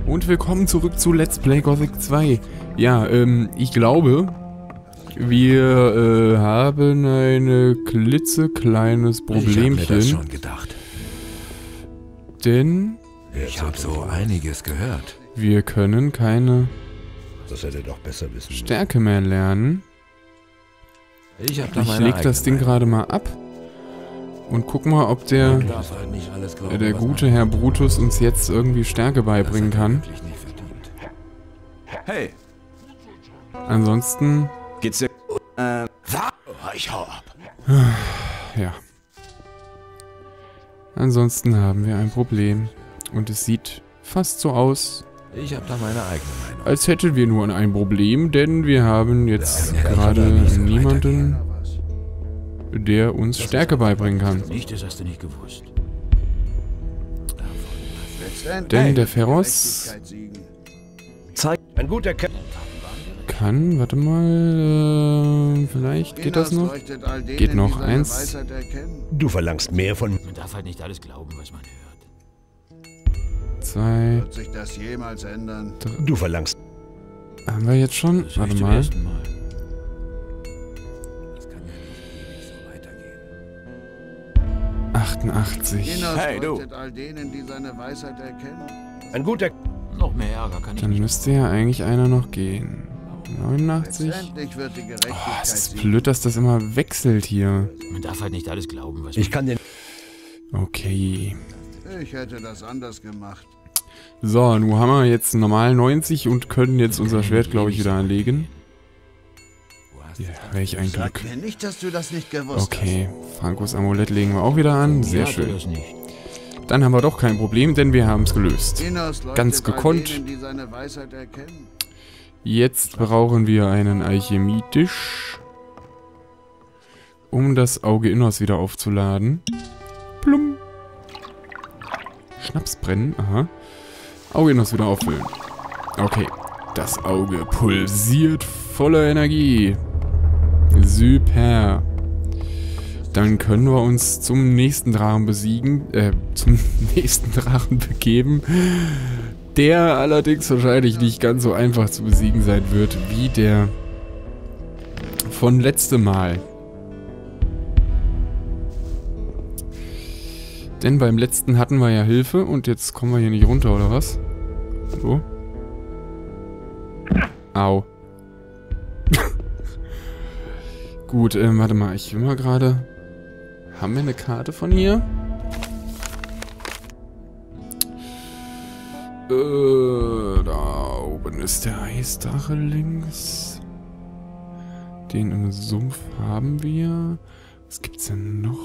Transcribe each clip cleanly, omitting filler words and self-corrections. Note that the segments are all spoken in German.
Und willkommen zurück zu Let's Play Gothic 2. Ja, ich glaube, wir haben ein klitzekleines Problemchen. Ich habe mir das schon gedacht. Denn Ich habe so einiges gehört. wir können keine Das hätte doch besser wissen müssen. Stärke mehr lernen. Ich habe da Ich meine leg das Ding eigene gerade mal ab und guck mal, ob der Meinung. Darf halt nicht alles glauben, der was gute man- Herr Brutus uns jetzt irgendwie Stärke beibringen Das hat er kann. wirklich nicht verdient. Hey, Ansonsten, geht's dir? Ich hau ab. ja. Ansonsten haben wir ein Problem. Und es sieht fast so aus, Ich habe da meine eigene Meinung. als hätten wir nur ein Problem, denn wir haben jetzt Ja, gerade kann nicht so niemanden, der uns Stärke beibringen kann. Nicht, das hast du nicht gewusst. Denn der Ferros Ein guter Kerl. kann, warte mal, vielleicht geht das noch? Geht noch, 1. Du verlangst mehr von mir. Man darf halt nicht alles glauben, was man hört. 2, Wird sich das jemals ändern? Du verlangst. haben wir jetzt schon? Das höre Warte ich zum mal. ersten Mal. Das kann ja nicht so weitergehen. 88. Enos Hey, du. leuchtet all denen, die seine Weisheit erkennen. Ein guter. Noch mehr Ärger kann ich Dann nicht. müsste ja eigentlich einer noch gehen. 89. Letztendlich wird die Gerechtigkeit Oh, es ist siegen. blöd, dass das immer wechselt hier. Man darf halt nicht alles glauben, was Ich man kann den. Okay. Ich hätte das anders gemacht. So, nun haben wir jetzt normal 90 und können jetzt unser Schwert, glaube ich, wieder anlegen. Du hast Ja, welch ein Sag Glück. mir nicht, dass du das nicht gewusst Okay, Frankos Amulett legen wir auch wieder an. Sehr hatte schön. das nicht. Dann haben wir doch kein Problem, denn wir haben es hast. gelöst. Enos leuchtet Ganz all gekonnt. denen, die seine Weisheit erkennen. Jetzt brauchen wir einen Alchemietisch, um das Auge Innos wieder aufzuladen. Plum. Schnaps brennen, aha. Auge Innos wieder auffüllen. Okay, das Auge pulsiert voller Energie. Super. Dann können wir uns zum nächsten Drachen zum nächsten Drachen begeben, der allerdings wahrscheinlich nicht ganz so einfach zu besiegen sein wird, wie der von letztem Mal. Denn beim letzten hatten wir ja Hilfe und jetzt kommen wir hier nicht runter, oder was? So. Au. Gut, warte mal, ich will mal gerade... Haben wir eine Karte von hier? Da oben ist der Eisdrache links. Den im Sumpf haben wir. Was gibt's denn noch?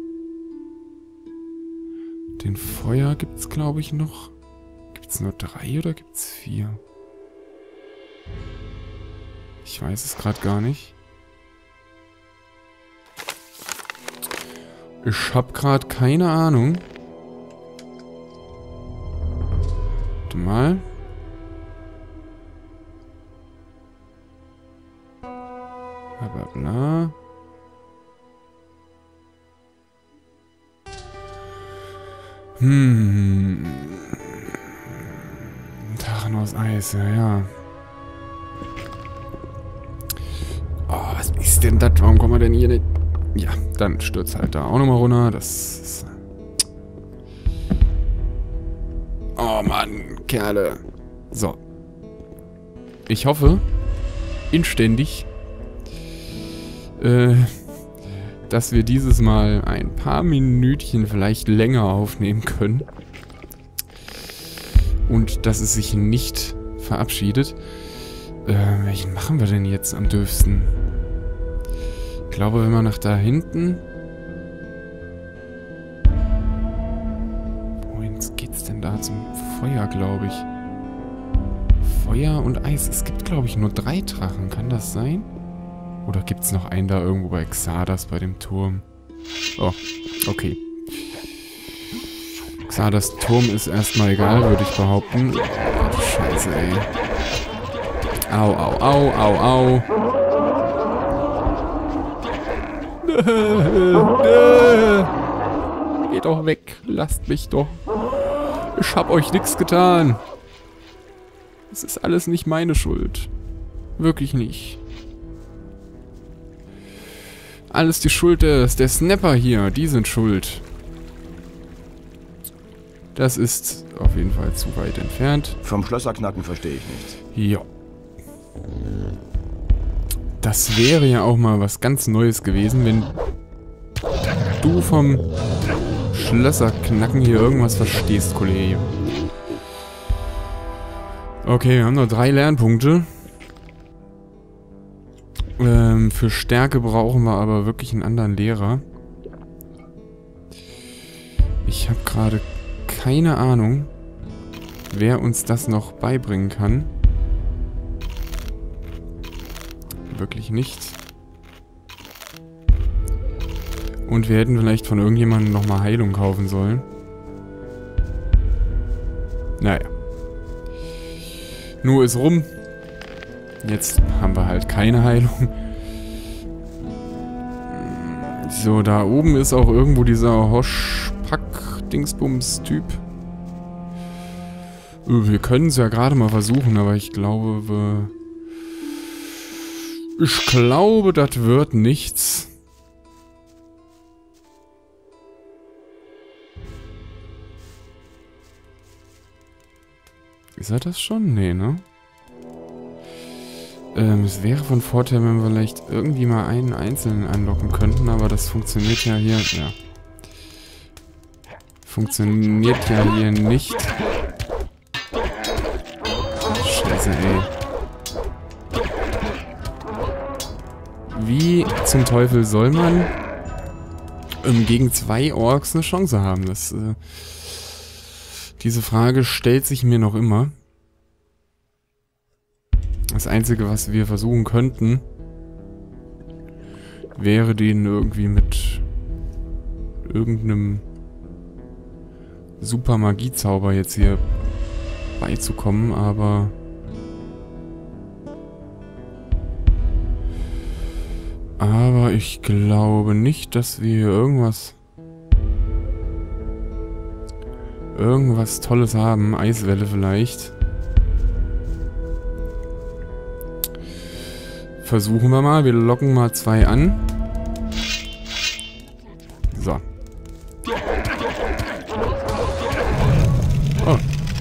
Den Feuer gibt's, glaube ich, noch. Gibt's nur 3 oder gibt's 4? Ich weiß es gerade gar nicht. Ich habe gerade keine Ahnung. Warte mal. Bla bla bla. Drachen aus Eis, ja, ja. Oh, was ist denn das? Warum kommen wir denn hier nicht... Ja, dann stürzt halt da auch nochmal runter. Das ist... Oh Mann, Kerle. So. Ich hoffe, inständig, dass wir dieses Mal ein paar Minütchen vielleicht länger aufnehmen können. Und dass es sich nicht verabschiedet. Welchen machen wir denn jetzt am dürfsten? Ich glaube, wenn wir nach da hinten... Wohin geht's denn da zum Feuer, glaube ich? Feuer und Eis. Es gibt, glaube ich, nur 3 Drachen. Kann das sein? Oder gibt's noch einen da irgendwo bei Xardas bei dem Turm? Oh, okay. Xardas Turm ist erstmal egal, würde ich behaupten. Oh, Scheiße, ey. Au, au, au, au, au. Geht doch weg. Lasst mich doch. Ich hab euch nichts getan. Es ist alles nicht meine Schuld. Wirklich nicht. Alles die Schuld der Snapper hier. Die sind schuld. Das ist auf jeden Fall zu weit entfernt. Vom Schlösserknacken verstehe ich nichts. Ja. Das wäre ja auch mal was ganz Neues gewesen, wenn du vom Schlösserknacken hier irgendwas verstehst, Kollege. Okay, wir haben noch 3 Lernpunkte. Für Stärke brauchen wir aber wirklich einen anderen Lehrer. Ich habe gerade keine Ahnung, wer uns das noch beibringen kann. Wirklich nicht. Und wir hätten vielleicht von irgendjemandem nochmal Heilung kaufen sollen. Naja. Nur ist rum. Jetzt haben wir halt keine Heilung. So, da oben ist auch irgendwo dieser Hoschpack-Dingsbums-Typ. Wir können es ja gerade mal versuchen, aber ich glaube, das wird nichts. Ist er das schon? Nee, ne? Es wäre von Vorteil, wenn wir vielleicht irgendwie mal einen Einzelnen anlocken könnten, aber das funktioniert ja hier... Ja. Funktioniert ja hier nicht. Scheiße, ey. Wie zum Teufel soll man gegen 2 Orks eine Chance haben? Diese Frage stellt sich mir noch immer. Das Einzige, was wir versuchen könnten, wäre denen irgendwie mit irgendeinem super Magiezauber jetzt hier beizukommen, aber ich glaube nicht, dass wir hier irgendwas Tolles haben. Eiswelle vielleicht. Versuchen wir mal. Wir locken mal 2 an. So. Oh.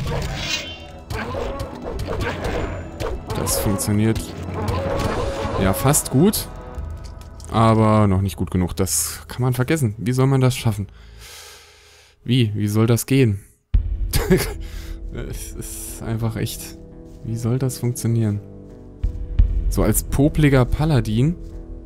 Das funktioniert ja fast gut. Aber noch nicht gut genug. Das kann man vergessen. Wie soll man das schaffen? Wie soll das gehen? Es ist einfach echt... Wie soll das funktionieren? So als popliger Paladin.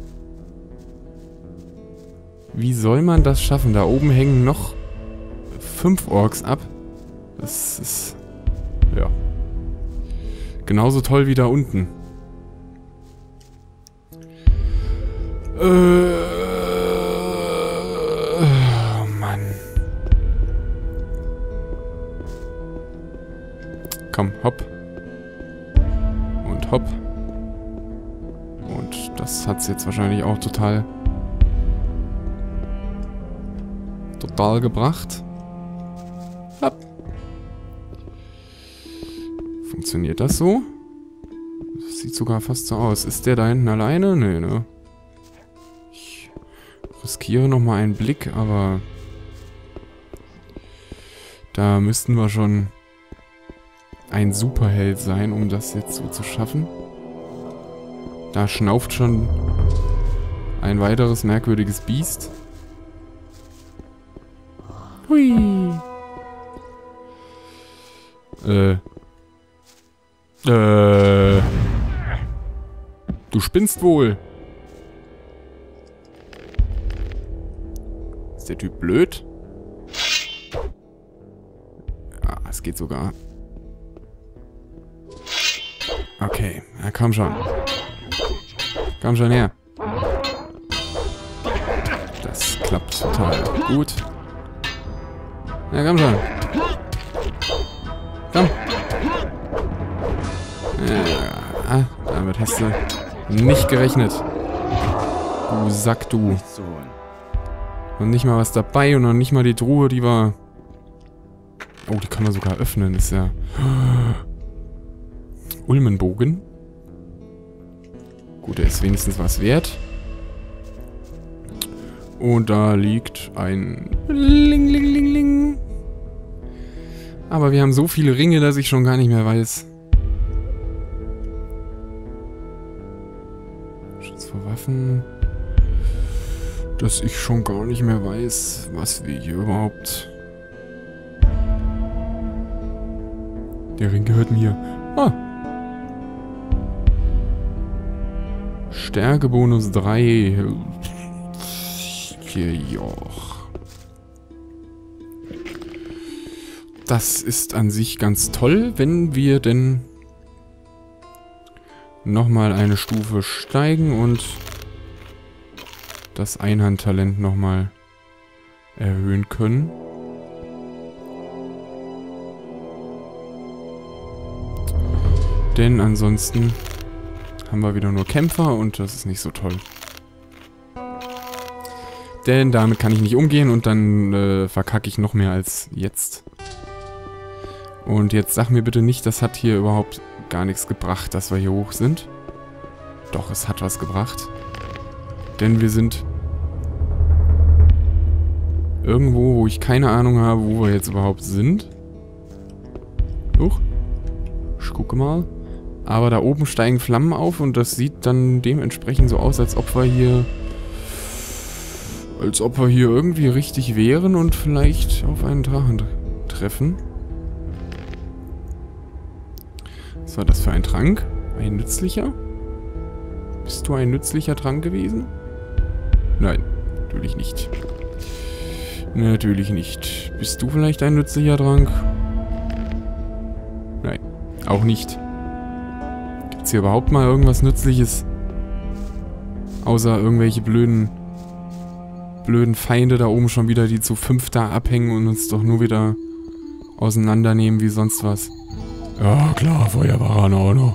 Wie soll man das schaffen? Da oben hängen noch 5 Orks ab. Das ist... Ja. Genauso toll wie da unten. Oh Mann. Komm, hopp. Und hopp. Und das hat's jetzt wahrscheinlich auch total gebracht. Hopp. Funktioniert das so? Das sieht sogar fast so aus. Ist der da hinten alleine? Nee, ne? Ich riskiere nochmal einen Blick, aber da müssten wir schon ein Superheld sein, um das jetzt so zu schaffen. Da schnauft schon ein weiteres merkwürdiges Biest. Hui. Du spinnst wohl. Ist der Typ blöd? Ja, es geht sogar. Okay, na komm schon. Komm schon her. Das klappt total gut. Ja, komm schon. Komm. Ja, damit hast du nicht gerechnet. Du Sack, du. Und nicht mal was dabei und noch nicht mal die Truhe, die war... Oh, die kann man sogar öffnen, ist ja... Ulmenbogen. Gut, der ist wenigstens was wert. Und da liegt ein Ling, Ling, Ling, Ling. Aber wir haben so viele Ringe, dass ich schon gar nicht mehr weiß. Schutz vor Waffen. Dass ich schon gar nicht mehr weiß, was wir hier überhaupt... Der Ring gehört mir. Ah. Stärkebonus 3. Joch. Das ist an sich ganz toll, wenn wir denn nochmal eine Stufe steigen und das Einhandtalent nochmal erhöhen können. Denn ansonsten haben wir wieder nur Kämpfer und das ist nicht so toll. Denn damit kann ich nicht umgehen und dann verkacke ich noch mehr als jetzt. Und jetzt sag mir bitte nicht, das hat hier überhaupt gar nichts gebracht, dass wir hier hoch sind. Doch, es hat was gebracht. Denn wir sind irgendwo, wo ich keine Ahnung habe, wo wir jetzt überhaupt sind. Huch. Ich gucke mal. Aber da oben steigen Flammen auf und das sieht dann dementsprechend so aus, als ob wir hier irgendwie richtig wären und vielleicht auf einen Drachen treffen. Was war das für ein Trank? Ein nützlicher? Bist du ein nützlicher Trank gewesen? Nein, natürlich nicht. Natürlich nicht. Bist du vielleicht ein nützlicher Trank? Nein, auch nicht. Gibt's hier überhaupt mal irgendwas Nützliches? Außer irgendwelche blöden Feinde da oben schon wieder, die zu 5 da abhängen und uns doch nur wieder auseinandernehmen wie sonst was. Ja, klar, Feuerwachen auch noch.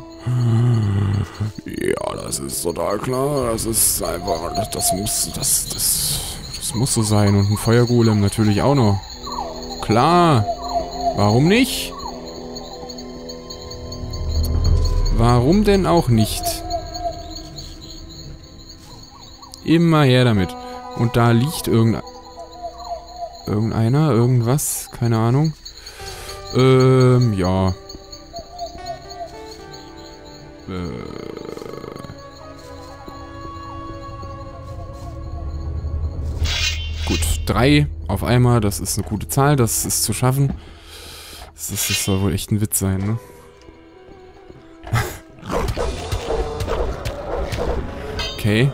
Ja, das ist total klar. Das ist einfach, das muss so sein. Und ein Feuergolem natürlich auch noch. Klar. Warum nicht? Warum denn auch nicht? Immer her damit. Und da liegt irgendeiner, irgendwas, keine Ahnung. Ja. Gut, 3 auf einmal, das ist eine gute Zahl, das ist zu schaffen. Das soll wohl echt ein Witz sein, ne? Okay.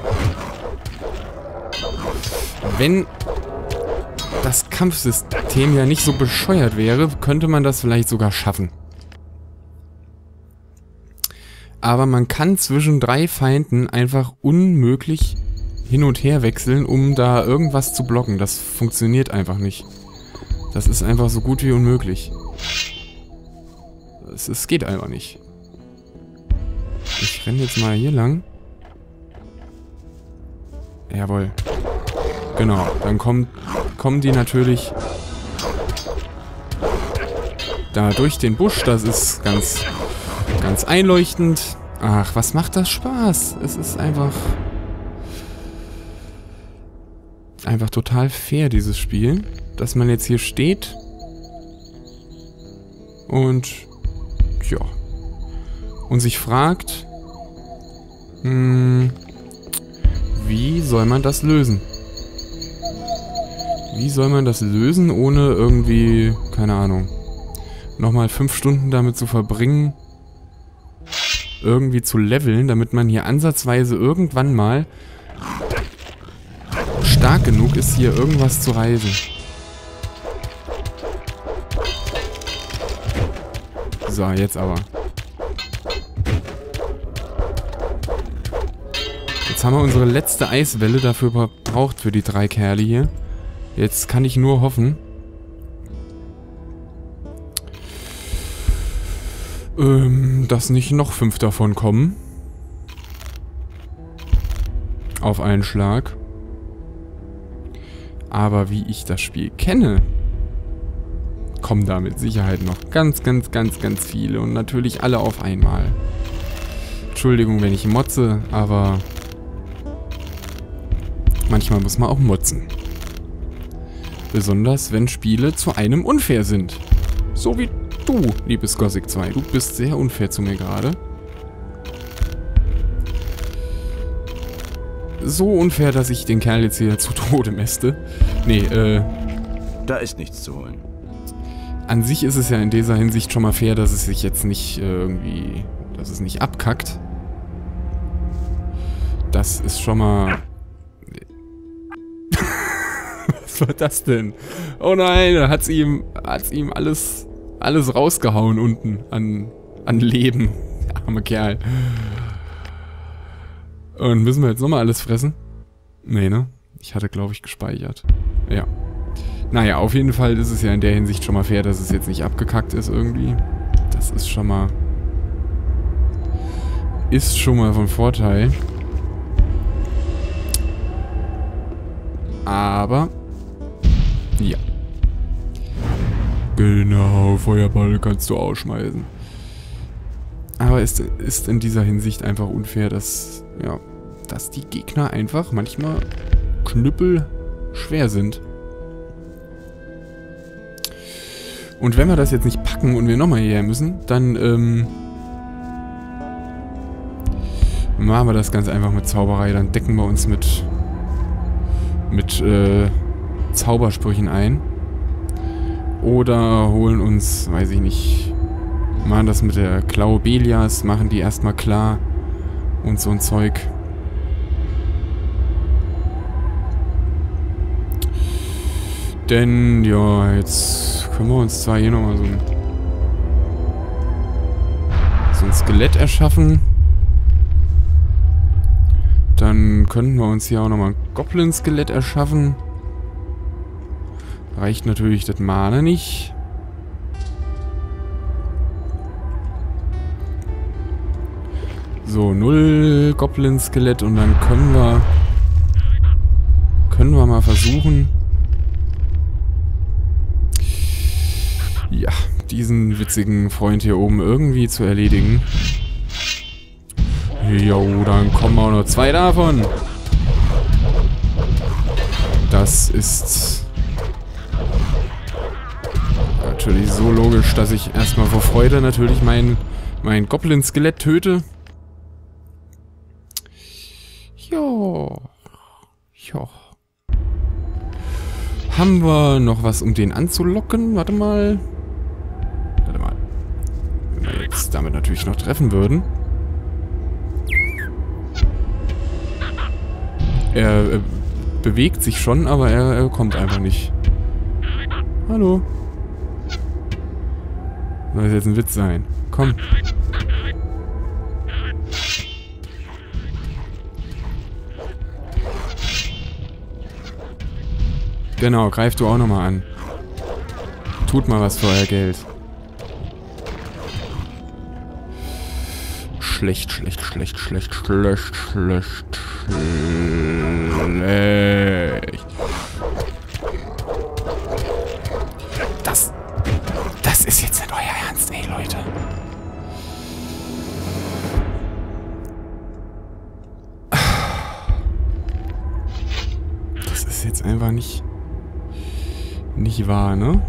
Wenn das Kampfsystem ja nicht so bescheuert wäre, könnte man das vielleicht sogar schaffen. Aber man kann zwischen 3 Feinden einfach unmöglich hin und her wechseln, um da irgendwas zu blocken. Das funktioniert einfach nicht. Das ist einfach so gut wie unmöglich. Es geht einfach nicht. Ich renne jetzt mal hier lang. Jawohl. Genau, dann kommen die natürlich da durch den Busch. Das ist ganz einleuchtend. Ach, was macht das Spaß? Es ist einfach total fair, dieses Spiel. Dass man jetzt hier steht und ja, und sich fragt, wie soll man das lösen? Wie soll man das lösen, ohne irgendwie, keine Ahnung, nochmal 5 Stunden damit zu verbringen, irgendwie zu leveln, damit man hier ansatzweise irgendwann mal stark genug ist, hier irgendwas zu reisen. So, jetzt aber. Jetzt haben wir unsere letzte Eiswelle dafür verbraucht für die 3 Kerle hier. Jetzt kann ich nur hoffen, dass nicht noch 5 davon kommen. Auf einen Schlag. Aber wie ich das Spiel kenne, kommen da mit Sicherheit noch ganz, ganz, ganz, ganz viele. Und natürlich alle auf einmal. Entschuldigung, wenn ich motze, aber manchmal muss man auch motzen. Besonders, wenn Spiele zu einem unfair sind. So wie du, liebes Gothic 2. Du bist sehr unfair zu mir gerade. So unfair, dass ich den Kerl jetzt hier zu Tode mäste. Nee, Da ist nichts zu holen. an sich ist es ja in dieser Hinsicht schon mal fair, dass es sich jetzt nicht irgendwie... dass es nicht abkackt. Das ist schon mal... Was war das denn? Oh nein, da hat's ihm alles rausgehauen unten an Leben. Der arme Kerl. Und müssen wir jetzt nochmal alles fressen? Nee, ne? Ich hatte, glaube ich, gespeichert. Ja. Naja, auf jeden Fall ist es ja in der Hinsicht schon mal fair, dass es jetzt nicht abgekackt ist irgendwie. Das ist schon mal... ist schon mal von Vorteil. Aber... ja. Genau, Feuerball kannst du ausschmeißen. Aber es ist in dieser Hinsicht einfach unfair, dass... ja... dass die Gegner einfach manchmal knüppelschwer sind. Und wenn wir das jetzt nicht packen und wir nochmal hierher müssen, dann machen wir das ganz einfach mit Zauberei. Dann decken wir uns mit Zaubersprüchen ein. Oder holen uns, weiß ich nicht, machen das mit der Klaue Belias, machen die erstmal klar und so ein Zeug. Denn, ja, jetzt können wir uns zwar hier nochmal so ein Skelett erschaffen. Dann könnten wir uns hier auch nochmal ein Goblin-Skelett erschaffen. Reicht natürlich das Mana nicht. So, 0 Goblin-Skelett und dann können wir mal versuchen... ja, diesen witzigen Freund hier oben irgendwie zu erledigen. Jo, dann kommen auch noch 2 davon. Das ist natürlich so logisch, dass ich erstmal vor Freude natürlich mein Goblin-Skelett töte. Jo. Jo. Haben wir noch was, um den anzulocken? Warte mal. Wenn wir jetzt damit natürlich noch treffen würden. Er bewegt sich schon, aber er kommt einfach nicht. Hallo. Soll das jetzt ein Witz sein? Komm. Genau, greif du auch nochmal an. Tut mal was für euer Geld. Schlecht, schlecht, schlecht, schlecht, schlecht, schlecht, schlecht. Das ist jetzt nicht euer Ernst, ey, Leute. Das ist jetzt einfach nicht wahr, ne?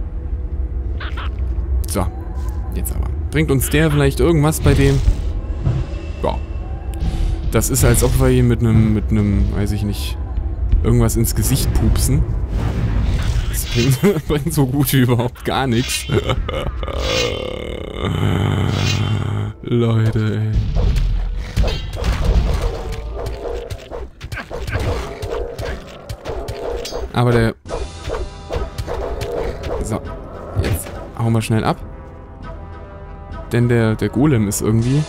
So, jetzt aber. Bringt uns der vielleicht irgendwas bei dem? Ja. Das ist, als ob wir hier mit einem, weiß ich nicht, irgendwas ins Gesicht pupsen. Das bringt so gut wie überhaupt gar nichts. Leute, ey. Aber der... so, jetzt hauen wir schnell ab. Denn der Golem ist irgendwie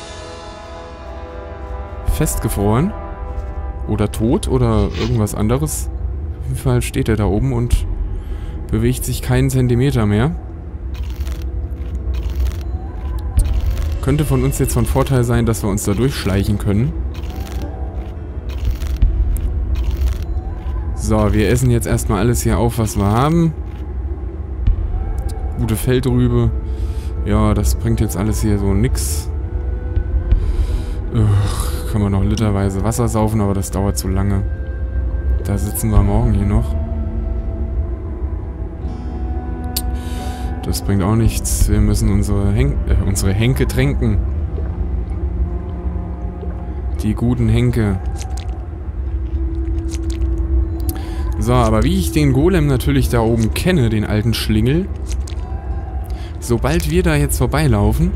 festgefroren. Oder tot oder irgendwas anderes. Auf jeden Fall steht er da oben und bewegt sich keinen Zentimeter mehr. Könnte von uns jetzt von Vorteil sein, dass wir uns da durchschleichen können. So, wir essen jetzt erstmal alles hier auf, was wir haben. gute Feldrübe. Ja, das bringt jetzt alles hier so nix. Können wir noch literweise Wasser saufen, aber das dauert zu lange. Da sitzen wir morgen hier noch. Das bringt auch nichts. Wir müssen unsere Henke tränken. Die guten Henke. So, aber wie ich den Golem natürlich da oben kenne, den alten Schlingel, sobald wir da jetzt vorbeilaufen,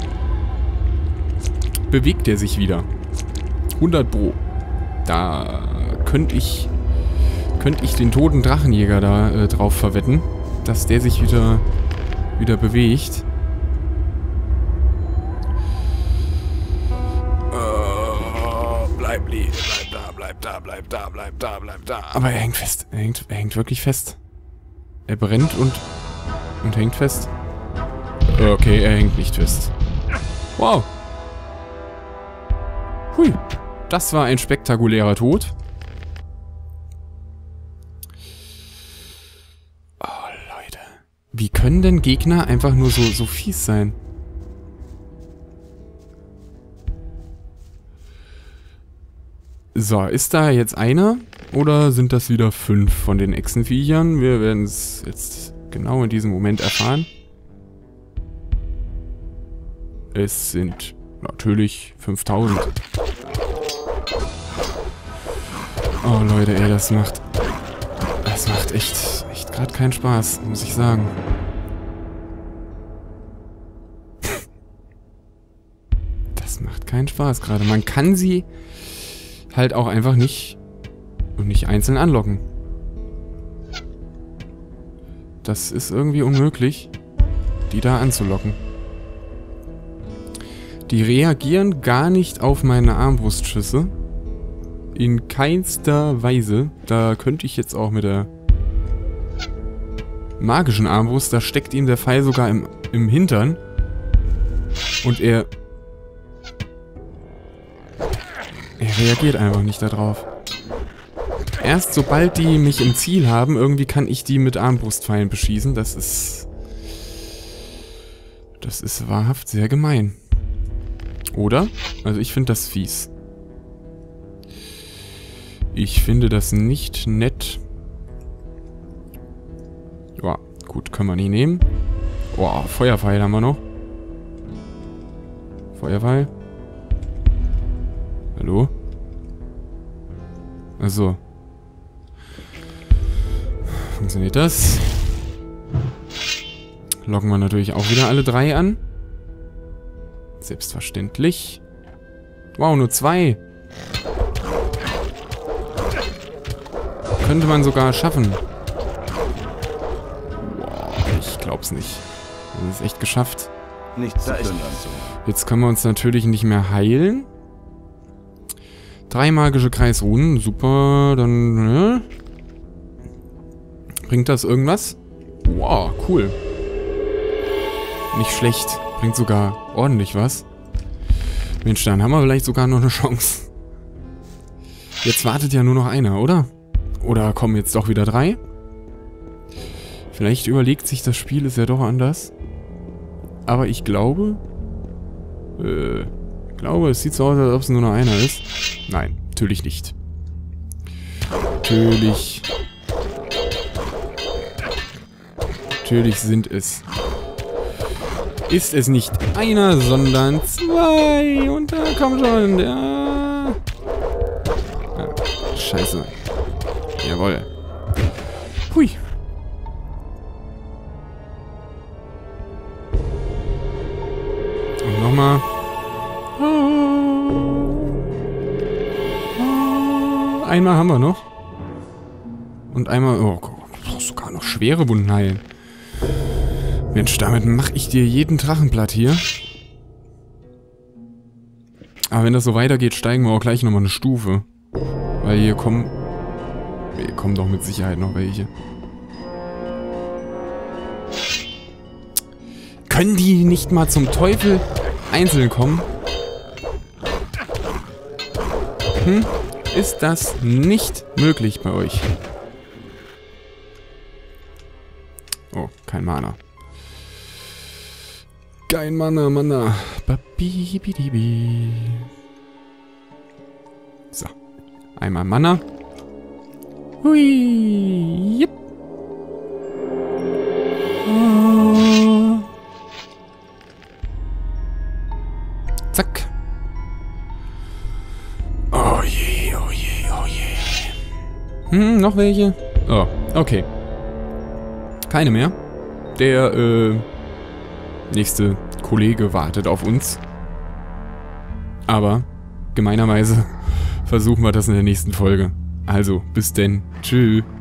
bewegt er sich wieder. 100 Pro. Da könnte ich den toten Drachenjäger da drauf verwetten, dass der sich wieder bewegt. Bleib da. Aber er hängt fest. Er hängt wirklich fest. Er brennt und hängt fest. Okay, er hängt nicht fest. Wow. Hui. Das war ein spektakulärer Tod. Oh, Leute. Wie können denn Gegner einfach nur so fies sein? So, ist da jetzt einer? Oder sind das wieder 5 von den Echsenviechern? Wir werden es jetzt genau in diesem Moment erfahren. Es sind natürlich 5000. Oh Leute, ey, das macht echt gerade keinen Spaß, muss ich sagen. Das macht keinen Spaß gerade. Man kann sie halt auch einfach nicht einzeln anlocken. Das ist irgendwie unmöglich, die da anzulocken. Die reagieren gar nicht auf meine Armbrustschüsse. In keinster Weise. Da könnte ich jetzt auch mit der magischen Armbrust, da steckt ihm der Pfeil sogar im Hintern. Und er reagiert einfach nicht darauf. Erst sobald die mich im Ziel haben, irgendwie kann ich die mit Armbrustpfeilen beschießen. Das ist wahrhaft sehr gemein. Oder? Also ich finde das fies. Ich finde das nicht nett. Ja, gut, können wir nicht nehmen. Boah, Feuerpfeil haben wir noch. Feuerpfeil. Hallo? Also. Funktioniert das? Locken wir natürlich auch wieder alle 3 an. Selbstverständlich. Wow, nur 2. Könnte man sogar schaffen. Wow, ich glaub's nicht. Das ist echt geschafft. Nichts zu plündern. Jetzt können wir uns natürlich nicht mehr heilen. 3 magische Kreisrunen. Super, dann... Ne? Bringt das irgendwas? Wow, cool. Nicht schlecht. Bringt sogar ordentlich was. Mensch, dann haben wir vielleicht sogar noch eine Chance. Jetzt wartet ja nur noch einer, oder? Oder kommen jetzt doch wieder 3? Vielleicht überlegt sich das Spiel, ist ja doch anders. Aber ich glaube... es sieht so aus, als ob es nur noch einer ist. Nein, natürlich nicht. Natürlich sind es. Ist es nicht einer, sondern 2. Und da kommt schon der... Ah, scheiße. Jawohl. Hui. Und nochmal. Einmal haben wir noch. Und einmal... Oh, du brauchst sogar noch schwere Wunden heilen. Mensch, damit mache ich dir jeden Drachen platt hier. Aber wenn das so weitergeht, steigen wir auch gleich nochmal eine Stufe. Weil hier kommen doch mit Sicherheit noch welche. Können die nicht mal zum Teufel einzeln kommen? Ist das nicht möglich bei euch? Oh, kein Mana. Kein Mana, Mana. Babibidibi. So. Einmal Mana. Hui. Yep. Zack. Oh je, oh je, oh je. Noch welche? Oh, okay. Keine mehr. Der, nächste Kollege wartet auf uns. Aber gemeinerweise versuchen wir das in der nächsten Folge. Also, bis denn. Tschüss.